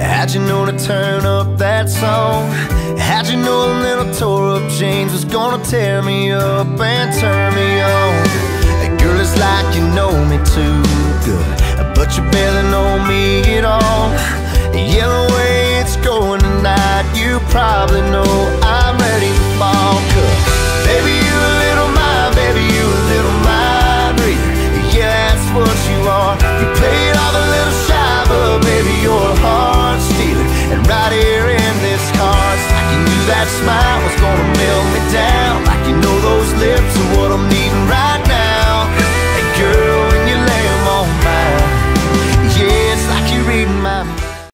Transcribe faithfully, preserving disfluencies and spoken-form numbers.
How'd you know to turn up that song? How'd you know a little tore up jeans was gonna tear me up and turn me on? Girl, it's like you know me too good, but you barely know me at all. Yeah, the way it's going tonight, you probably know